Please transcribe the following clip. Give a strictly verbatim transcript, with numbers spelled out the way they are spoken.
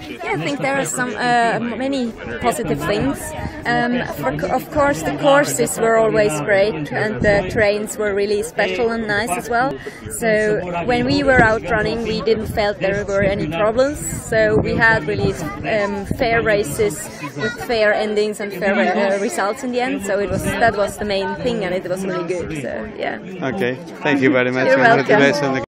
Yeah, I think there are some uh, many positive things. Um, for, of course, the courses were always great, and the trains were really special and nice as well. So when we were out running, we didn't felt there were any problems. So we had really um, fair races with fair endings and fair uh, results in the end. So it was that was the main thing, and it was really good. So yeah. Okay, thank you very much. You're welcome.